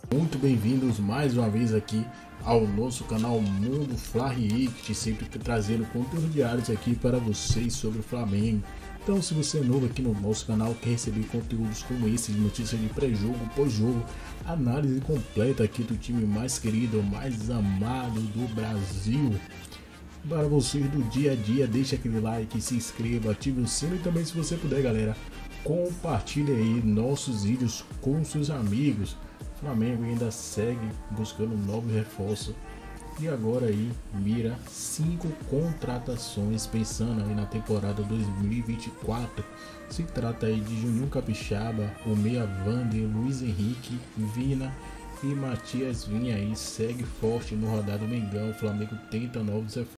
Muito bem-vindos mais uma vez aqui ao nosso canal Mundo Fla React, sempre trazendo conteúdo diários aqui para vocês sobre o Flamengo. Então, se você é novo aqui no nosso canal, quer receber conteúdos como esse, de notícias de pré-jogo, pós-jogo, análise completa aqui do time mais querido, mais amado do Brasil, para vocês do dia a dia, deixa aquele like, se inscreva, ative o sino e também, se você puder, galera, compartilhe aí nossos vídeos com seus amigos. O Flamengo ainda segue buscando novos reforços e agora aí mira 5 contratações pensando aí na temporada 2024. Se trata aí de Juninho Capixaba, o meia Vander, Luiz Henrique, Vina e Matias Vinha aí segue forte no rodado Mengão. O Flamengo tenta novos reforços.